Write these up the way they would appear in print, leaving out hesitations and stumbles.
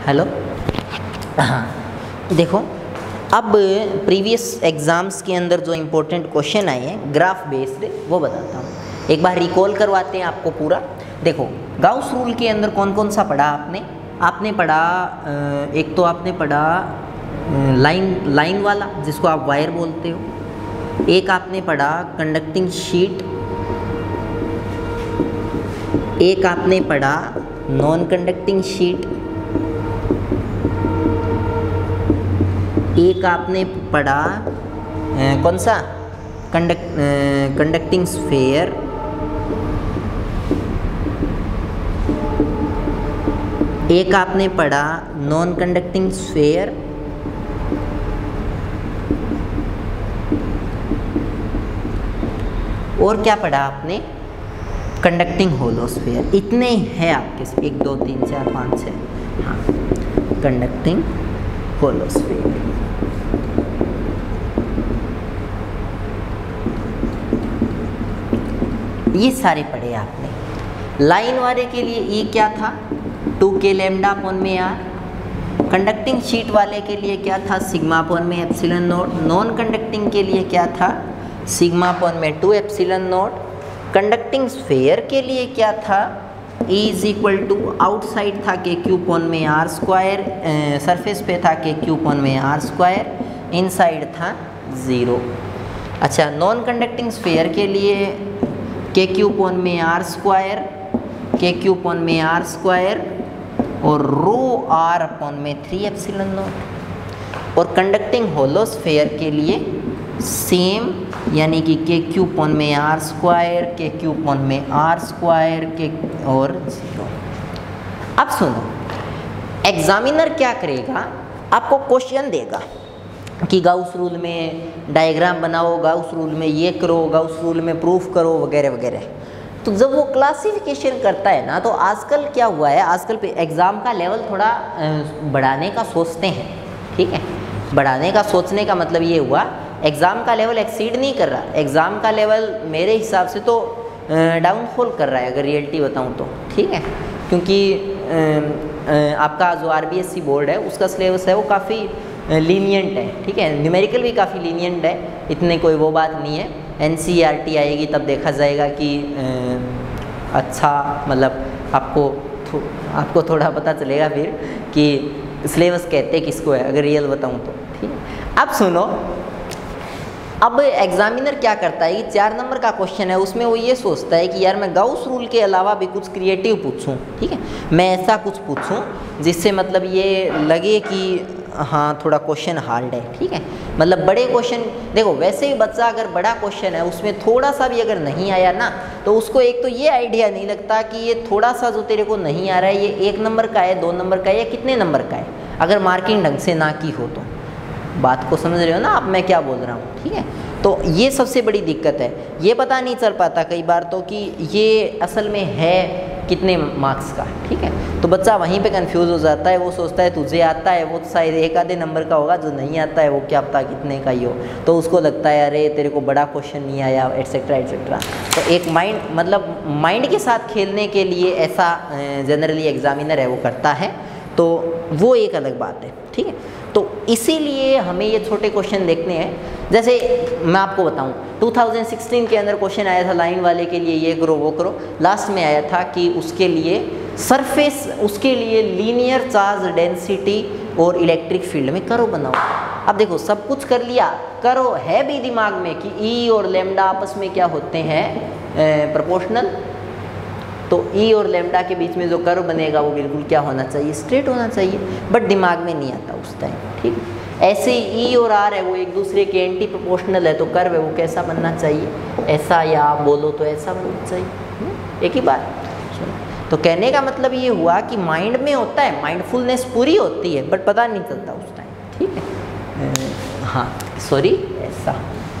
Hello. हाँ देखो, अब प्रीवियस एग्ज़ाम्स के अंदर जो इम्पोर्टेंट क्वेश्चन आए हैं ग्राफ बेस्ड वो बताता हूँ। एक बार रिकॉल करवाते हैं आपको पूरा। देखो, गाउस रूल के अंदर कौन कौन सा पढ़ा आपने पढ़ा एक तो आपने पढ़ा लाइन वाला जिसको आप वायर बोलते हो। एक आपने पढ़ा कंडक्टिंग शीट। एक आपने पढ़ा नॉन कंडक्टिंग शीट। एक आपने पढ़ा कौन सा कंडक्टिंग स्फीयर। एक आपने पढ़ा नॉन कंडक्टिंग स्फीयर। और क्या पढ़ा आपने? Conducting hollow sphere. इतने हैं आपके, 1 2 3 4 5 6। हाँ, कंडक्टिंग होलो स्फीयर। ये सारे पढ़े आपने। लाइन वाले के लिए ई क्या था? 2k लैम्डा अपॉन में आर। कंडक्टिंग शीट वाले के लिए क्या था? सिग्मा अपॉन में एप्सिलॉन नॉट। नॉन कंडक्टिंग के लिए क्या था? सिग्मा अपॉन में 2 एप्सिलॉन नॉट। कंडक्टिंग स्फीयर के लिए क्या था? E is equal to outside था के क्यू अपॉन में आर स्क्वायर, सरफेस पे था के क्यू अपॉन में आर स्क्वायर, इनसाइड था 0। अच्छा, नॉन कंडक्टिंग स्फीयर के लिए के क्यू अपॉन में R square, K Q upon में आर स्क्वायर और रो आर अपॉन में 3 एप्सिलॉन नॉट। और कंडक्टिंग होलो स्फीयर के लिए सेम, यानी कि के क्यू अपॉन में R square, K Q upon में आर स्क्वायर के और 0। अब सुनो, एग्जामिनर क्या करेगा? आपको क्वेश्चन देगा कि गाउस रूल में डायग्राम बनाओ, गाउस रूल में ये करो, गाउस रूल में प्रूफ करो वगैरह वगैरह। तो जब वो क्लासिफिकेशन करता है ना, तो आजकल क्या हुआ है, आजकल पे एग्ज़ाम का लेवल थोड़ा बढ़ाने का सोचते हैं। ठीक है, बढ़ाने का सोचने का मतलब ये हुआ, एग्ज़ाम का लेवल एक्सीड नहीं कर रहा। एग्ज़ाम का लेवल मेरे हिसाब से तो डाउनफॉल कर रहा है, अगर रियलिटी बताऊँ तो। ठीक है, क्योंकि आपका जो RBSC बोर्ड है उसका सिलेबस है वो काफ़ी लीनियंट है। ठीक है, न्यूमेरिकल भी काफ़ी लीनियंट है, इतने कोई वो बात नहीं है। NCERT आएगी तब देखा जाएगा कि अच्छा, मतलब आपको थोड़ा पता चलेगा फिर कि सिलेबस कहते किसको है, अगर रियल बताऊँ तो। ठीक है, अब सुनो, अब एग्जामिनर क्या करता है कि 4 नंबर का क्वेश्चन है, उसमें वो ये सोचता है कि यार मैं गाउस रूल के अलावा भी कुछ क्रिएटिव पूछूं। ठीक है, मैं ऐसा कुछ पूछूं जिससे मतलब ये लगे कि हाँ थोड़ा क्वेश्चन हार्ड है। ठीक है, मतलब बड़े क्वेश्चन, देखो वैसे ही बच्चा अगर बड़ा क्वेश्चन है उसमें थोड़ा सा भी अगर नहीं आया ना, तो उसको एक तो ये आइडिया नहीं लगता कि ये थोड़ा सा जो तेरे को नहीं आ रहा है ये 1 नंबर का है, 2 नंबर का है, या कितने नंबर का है, अगर मार्किंग ढंग से ना की हो तो। बात को समझ रहे हो ना आप, मैं क्या बोल रहा हूँ? ठीक है, तो ये सबसे बड़ी दिक्कत है। ये पता नहीं चल पाता कई बार तो कि ये असल में है कितने मार्क्स का। ठीक है, तो बच्चा वहीं पे कंफ्यूज हो जाता है, वो सोचता है तुझे आता है, वो शायद 1 आधे नंबर का होगा, जो नहीं आता है वो क्या पता कितने का ही हो, तो उसको लगता है अरे तेरे को बड़ा क्वेश्चन नहीं आया, एटसेट्रा एटसेट्रा। तो एक माइंड के साथ खेलने के लिए ऐसा जनरली एग्जामिनर है वो करता है, तो वो एक अलग बात है। ठीक है, तो इसीलिए हमें ये छोटे क्वेश्चन देखने हैं। जैसे मैं आपको बताऊं, 2016 के अंदर क्वेश्चन आया था लाइन वाले के लिए ये करो वो करो, लास्ट में आया था कि उसके लिए सरफेस, उसके लिए लीनियर चार्ज डेंसिटी और इलेक्ट्रिक फील्ड में करो बनाओ। अब देखो सब कुछ कर लिया, करो है भी दिमाग में कि ई और लैम्डा आपस में क्या होते हैं, प्रोपोर्शनल। तो ई और लैम्डा के बीच में जो कर्व बनेगा वो बिल्कुल क्या होना चाहिए, स्ट्रेट होना चाहिए, बट दिमाग में नहीं आता उस टाइम। ठीक, ऐसे ही ई और आर है वो एक दूसरे के एंटी प्रोपोर्शनल है, तो कर्व है वो कैसा बनना चाहिए, ऐसा, या आप बोलो तो ऐसा बनना चाहिए। एक ही बात। तो कहने का मतलब ये हुआ कि माइंड में होता है, माइंडफुलनेस पूरी होती है, बट पता नहीं चलता उस टाइम। ठीक है, हाँ सॉरी, ऐसा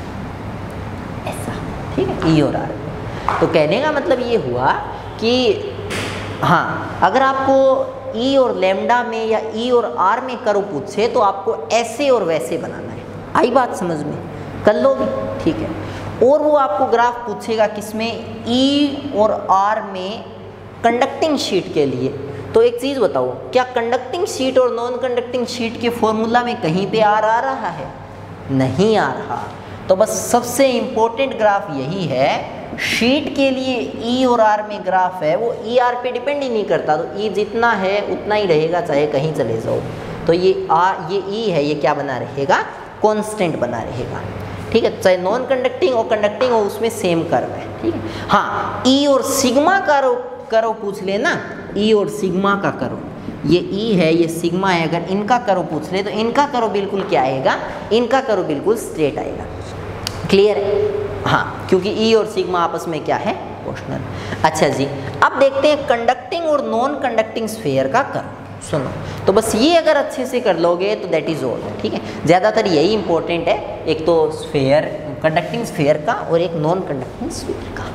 ऐसा। ठीक है, ई और आर। तो कहने का मतलब ये हुआ कि हाँ, अगर आपको ई और लैम्डा में या ई और आर में कर्व पूछे तो आपको ऐसे और वैसे बनाना है। आई बात समझ में? कर लो भी। ठीक है, और वो आपको ग्राफ पूछेगा किसमें, ई और आर में कंडक्टिंग शीट के लिए, तो एक चीज़ बताओ, क्या कंडक्टिंग शीट और नॉन कंडक्टिंग शीट के फॉर्मूला में कहीं पे आर आ रहा है? नहीं आ रहा। तो बस सबसे इम्पोर्टेंट ग्राफ यही है, शीट के लिए ई और आर में ग्राफ है वो ई आर पे डिपेंड ही नहीं करता, तो ई जितना है उतना ही रहेगा चाहे कहीं चले जाओ। तो ये ई है, ये क्या बना रहेगा? कांस्टेंट बना रहेगा। ठीक है, चाहे नॉन कंडक्टिंग और कंडक्टिंग हो उसमें सेम कर्व है। ठीक है, हाँ ई और सिग्मा करो पूछ लेना, ई और सिग्मा का करो, ये ई है ये सिग्मा है, अगर इनका करो पूछ ले तो इनका करो बिल्कुल क्या आएगा? इनका करो बिल्कुल स्ट्रेट आएगा। क्लियर है? हाँ, क्योंकि ई और सिग्मा आपस में क्या है? प्रोपोर्शनल। अच्छा जी, अब देखते हैं कंडक्टिंग और नॉन कंडक्टिंग स्फीयर का कर्व। सुनो, तो बस ये अगर अच्छे से कर लोगे तो दैट इज ऑल। ठीक है, ज़्यादातर यही इंपॉर्टेंट है, एक तो स्फीयर, कंडक्टिंग स्फीयर का और एक नॉन कंडक्टिंग स्फीयर का।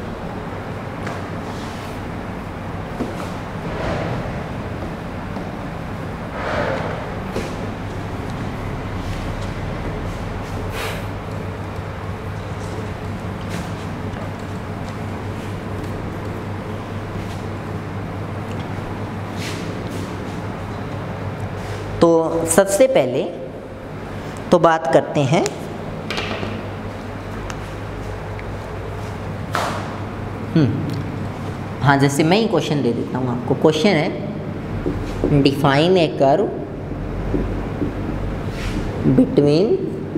तो सबसे पहले तो बात करते हैं हाँ, जैसे मैं ही क्वेश्चन दे देता हूँ आपको। क्वेश्चन है define a curve between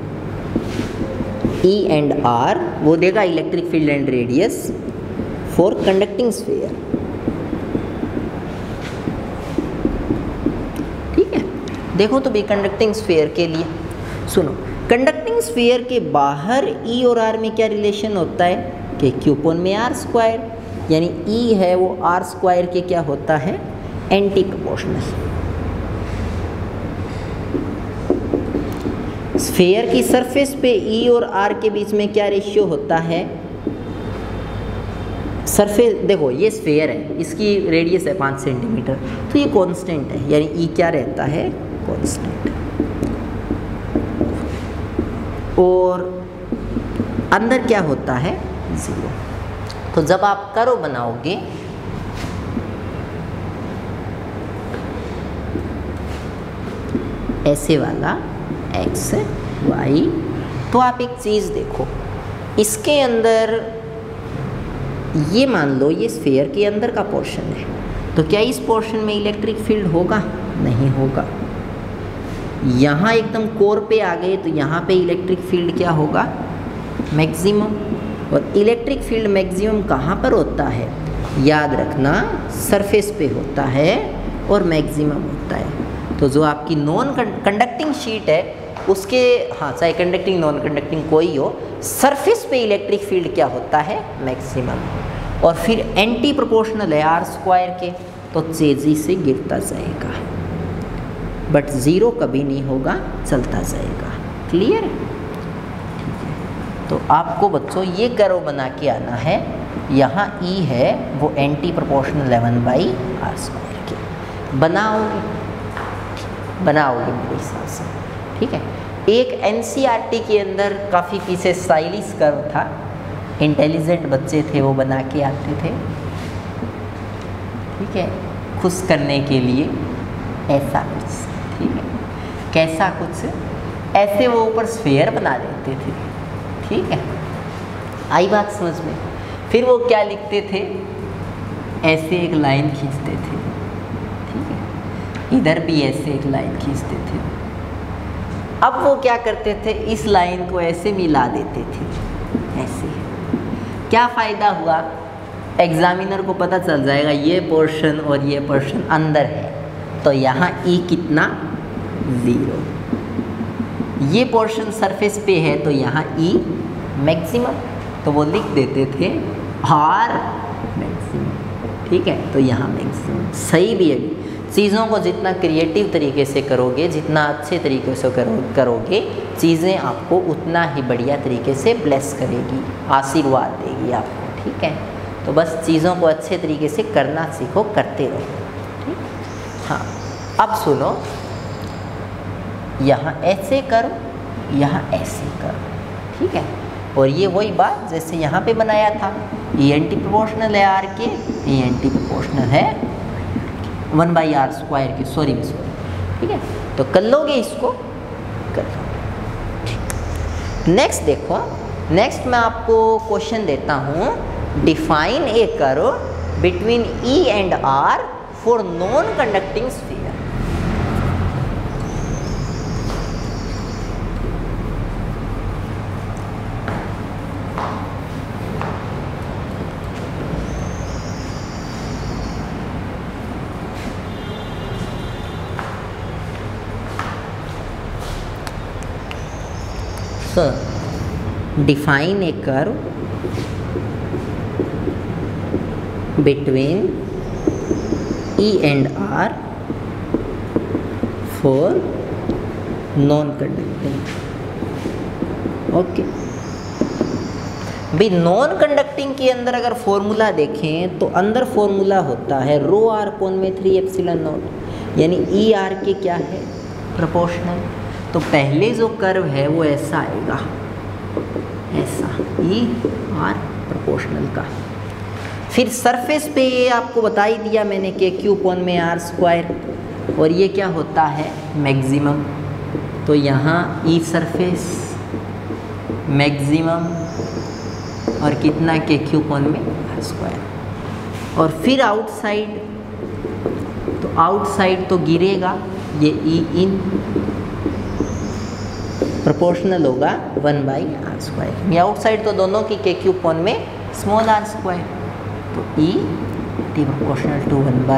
E and R, वो देगा electric field and radius for conducting sphere. देखो तो भी कंडक्टिंग स्फीयर के लिए सुनो, कंडक्टिंग स्फीयर के बाहर ई और आर में क्या रिलेशन होता है कि क्यू अपॉन में आर स्क्वायर, यानी ई है वो आर स्क्वायर के क्या होता है? Anti proportional. स्फीयर की सरफेस पे ई और आर के बीच में क्या रेशियो होता है? सरफेस देखो ये स्फीयर है, इसकी रेडियस है 5 सेंटीमीटर, तो ये कांस्टेंट है, यानी ई क्या रहता है? कांस्टेंट। और अंदर क्या होता है? 0। तो जब आप कर्व बनाओगे ऐसे वाला x y, तो आप एक चीज़ देखो, इसके अंदर ये मान लो ये स्फीयर के अंदर का पोर्शन है, तो क्या इस पोर्शन में इलेक्ट्रिक फील्ड होगा? नहीं होगा। यहाँ एकदम कोर पे आ गए तो यहाँ पे इलेक्ट्रिक फील्ड क्या होगा? मैक्सिमम। और इलेक्ट्रिक फील्ड मैक्सिमम कहाँ पर होता है? याद रखना, सरफेस पे होता है और मैक्सिमम होता है। तो जो आपकी नॉन कंडक्टिंग शीट है उसके, हाँ चाहे कंडक्टिंग नॉन कंडक्टिंग कोई हो, सरफेस पे इलेक्ट्रिक फील्ड क्या होता है? मैक्सिमम। और फिर एंटी प्रोपोर्शनल है आर स्क्वायर के, तो तेजी से गिरता जाएगा, बट ज़ीरो कभी नहीं होगा, चलता जाएगा। क्लियर? ठीक है, तो आपको बच्चों ये कर्व बना के आना है। यहाँ ई है वो एंटी प्रोपोर्शनल 11/r² के बनाओगे मेरे हिसाब से। ठीक है, एक एनसीईआरटी के अंदर काफ़ी पीछे स्टाइलिश कर्व था, इंटेलिजेंट बच्चे थे वो बना के आते थे। ठीक है, खुश करने के लिए ऐसा कुछ, ठीक है, कैसा कुछ ऐसे वो ऊपर स्फीयर बना देते थे। ठीक है, आई बात समझ में? फिर वो क्या लिखते थे? ऐसे एक लाइन खींचते थे। ठीक है, इधर भी ऐसे एक लाइन खींचते थे। अब वो क्या करते थे? इस लाइन को ऐसे मिला देते थे, ऐसे। क्या फ़ायदा हुआ? एग्जामिनर को पता चल जाएगा ये पोर्शन और ये पोर्शन अंदर है, तो यहाँ ई कितना? 0। ये पोर्शन सरफेस पे है तो यहाँ ई मैक्सिमम, तो वो लिख देते थे आर मैक्सिमम। ठीक है, तो यहाँ मैक्सिमम सही भी है। चीज़ों को जितना क्रिएटिव तरीके से करोगे, जितना अच्छे तरीके से करोगे, चीज़ें आपको उतना ही बढ़िया तरीके से ब्लेस करेगी, आशीर्वाद देगी आपको। ठीक है, तो बस चीज़ों को अच्छे तरीके से करना सीखो, करते रहो। ठीक, हाँ अब सुनो, यहाँ ऐसे करो, यहाँ ऐसे करो। ठीक है, और ये वही बात जैसे यहाँ पे बनाया था, ये एंटी प्रोपोर्शनल है आर के, ये एंटी प्रोपोर्शनल है। 1/r² की, सॉरी, ठीक है। तो कर लोगे इसको, कर लो। नेक्स्ट देखो, नेक्स्ट मैं आपको क्वेश्चन देता हूँ, define a curve between E and R for non conducting sphere. So, define a curve between E and R for non-conducting. Okay, भाई नॉन कंडक्टिंग के अंदर अगर फॉर्मूला देखें तो अंदर फॉर्मूला होता है ρr/3ε0, यानी ई आर के क्या है, प्रोपोर्शनल। तो पहले जो कर्व है वो ऐसा आएगा, ऐसा ई आर प्रोपोर्शनल का। फिर सरफेस पे ये आपको बता ही दिया मैंने कि Q/r², और ये क्या होता है, मैक्सिमम। तो यहाँ ई सरफेस मैक्सिमम और कितना के Q/r²। और फिर आउटसाइड, तो आउटसाइड तो गिरेगा, ये ई इन प्रोपोर्शनल होगा 1/r²। ये आउटसाइड तो दोनों की Q/r², तो E प्रोपोर्शनल टू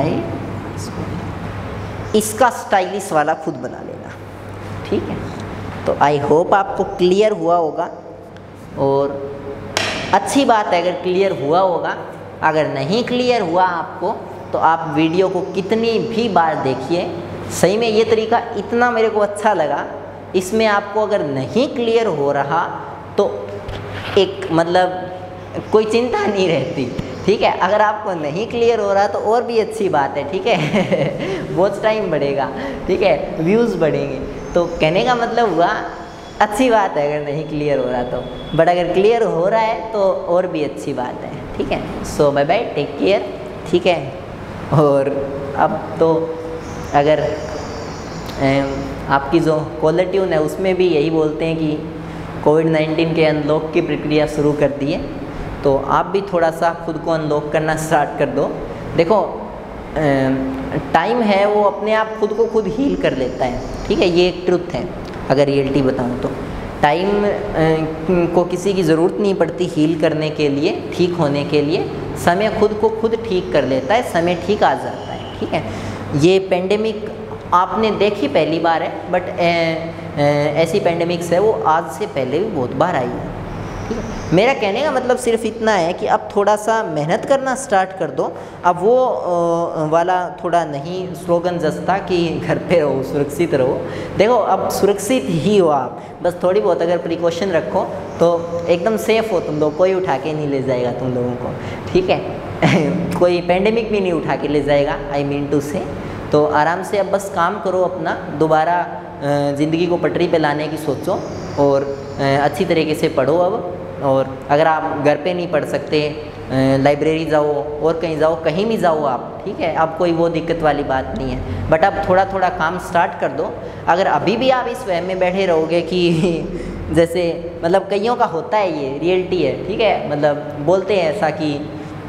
1/r²। इसका स्टाइलिश वाला खुद बना लेना, ठीक है। तो आई होप आपको क्लियर हुआ होगा, और अच्छी बात है अगर क्लियर हुआ होगा। अगर नहीं क्लियर हुआ आपको तो आप वीडियो को कितनी भी बार देखिए, सही में ये तरीका इतना मेरे को अच्छा लगा। इसमें आपको अगर नहीं क्लियर हो रहा तो एक मतलब कोई चिंता नहीं रहती, ठीक है। अगर आपको नहीं क्लियर हो रहा तो और भी अच्छी बात है, ठीक है। बहुत टाइम बढ़ेगा, ठीक है, व्यूज़ बढ़ेंगे। तो कहने का मतलब हुआ अच्छी बात है अगर नहीं क्लियर हो रहा तो, बट अगर क्लियर हो रहा है तो और भी अच्छी बात है, ठीक है। So bye bye, take care, ठीक है। और अब तो अगर आपकी जो कॉलर ट्यून है उसमें भी यही बोलते हैं कि कोविड-19 के अनलॉक की प्रक्रिया शुरू कर दी है, तो आप भी थोड़ा सा खुद को अनलॉक करना स्टार्ट कर दो। देखो टाइम है वो अपने आप खुद को खुद हील कर लेता है, ठीक है। ये एक ट्रुथ है, अगर रियलिटी बताऊँ तो टाइम को किसी की ज़रूरत नहीं पड़ती हील करने के लिए, ठीक होने के लिए। समय खुद को खुद ठीक कर लेता है, समय ठीक आ जाता है, ठीक है। ये पेंडेमिक आपने देखी पहली बार है, बट ऐसी पेंडेमिक्स है वो आज से पहले भी बहुत बार आई है, ठीक है। मेरा कहने का मतलब सिर्फ इतना है कि अब थोड़ा सा मेहनत करना स्टार्ट कर दो। अब वो वाला थोड़ा नहीं स्लोगन जसता कि घर पे रहो, सुरक्षित रहो। देखो अब सुरक्षित ही हो आप, बस थोड़ी बहुत अगर प्रिकॉशन रखो तो एकदम सेफ़ हो तुम लोग, कोई उठा के नहीं ले जाएगा तुम लोगों को, ठीक है। कोई पेंडेमिक भी नहीं उठा के ले जाएगा, आई मीन टू से। तो आराम से अब बस काम करो अपना, दोबारा ज़िंदगी को पटरी पे लाने की सोचो, और अच्छी तरीके से पढ़ो अब। और अगर आप घर पे नहीं पढ़ सकते, लाइब्रेरी जाओ और कहीं जाओ, कहीं भी जाओ आप, ठीक है। अब कोई वो दिक्कत वाली बात नहीं है, बट अब थोड़ा थोड़ा काम स्टार्ट कर दो। अगर अभी भी आप इस वहम में बैठे रहोगे कि जैसे मतलब कईयों का होता है, ये रियलिटी है, ठीक है। मतलब बोलते हैं ऐसा कि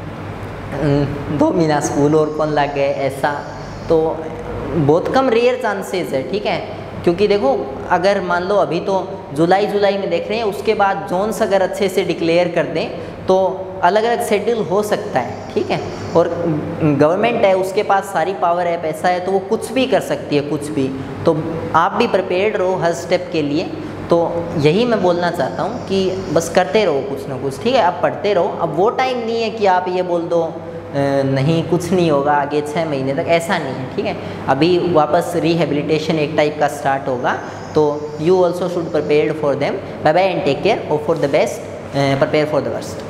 2 महीना स्कूल और कौन लग गए, ऐसा तो बहुत कम रेयर चांसेस है, ठीक है। क्योंकि देखो अगर मान लो अभी तो जुलाई में देख रहे हैं, उसके बाद जोन्स अगर अच्छे से डिक्लेयर कर दें तो अलग अलग शेड्यूल हो सकता है, ठीक है। और गवर्नमेंट है, उसके पास सारी पावर है, पैसा है, तो वो कुछ भी कर सकती है, कुछ भी। तो आप भी प्रिपेयर्ड रहो हर स्टेप के लिए। तो यही मैं बोलना चाहता हूँ कि बस करते रहो कुछ ना कुछ, ठीक है। आप पढ़ते रहो। अब वो टाइम नहीं है कि आप ये बोल दो नहीं कुछ नहीं होगा आगे 6 महीने तक, ऐसा नहीं है, ठीक है। अभी वापस रिहेबिलिटेशन एक टाइप का स्टार्ट होगा, तो you also should prepared for them. Bye bye and take care, hope for the best, prepare for the worst.